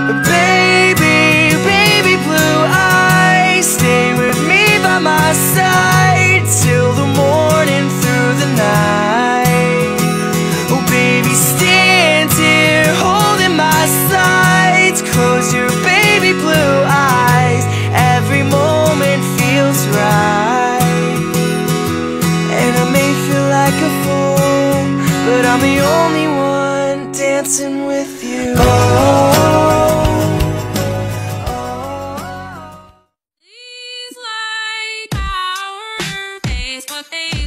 Baby, baby blue eyes, stay with me by my side till the morning, through the night. Oh baby, stand here holding my sides, close your baby blue eyes, every moment feels right. And I may feel like a fool, but I'm the only one dancing with you. Please like our Facebook page.